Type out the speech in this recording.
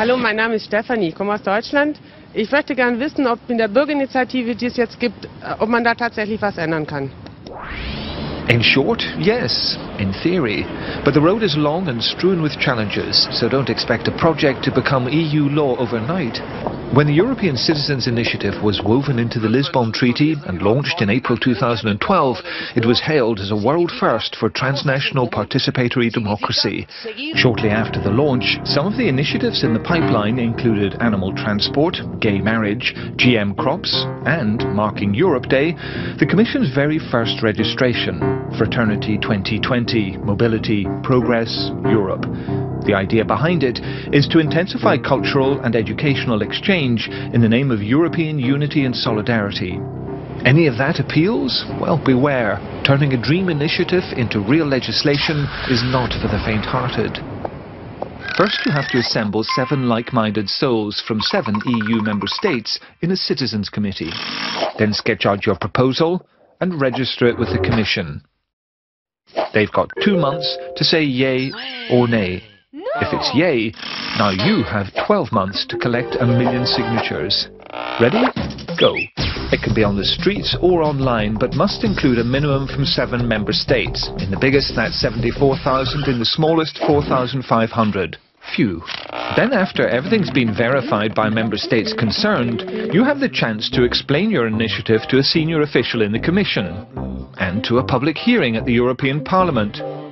Hallo, mein Name ist Stefanie, ich komme aus Deutschland. Ich möchte gerne wissen, ob in der Bürgerinitiative, die es jetzt gibt, ob man da tatsächlich was ändern kann. In short, yes, in theory. But the road is long and strewn with challenges, so don't expect a project to become EU law overnight. When the European Citizens' Initiative was woven into the Lisbon Treaty and launched in April 2012, it was hailed as a world first for transnational participatory democracy. Shortly after the launch, some of the initiatives in the pipeline included animal transport, gay marriage, GM crops, and, marking Europe Day, the Commission's very first registration, Fraternity 2020, Mobility, Progress, Europe. The idea behind it is to intensify cultural and educational exchange in the name of European unity and solidarity. Any of that appeals? Well, beware. Turning a dream initiative into real legislation is not for the faint-hearted. First, you have to assemble 7 like-minded souls from 7 EU member states in a citizens' committee. Then sketch out your proposal and register it with the Commission. They've got 2 months to say yay or nay. If it's yay, now you have 12 months to collect 1 million signatures. Ready? Go. It can be on the streets or online, but must include a minimum from 7 member states. In the biggest, that's 74,000. In the smallest, 4,500. Phew. Then after everything's been verified by member states concerned, you have the chance to explain your initiative to a senior official in the Commission and to a public hearing at the European Parliament.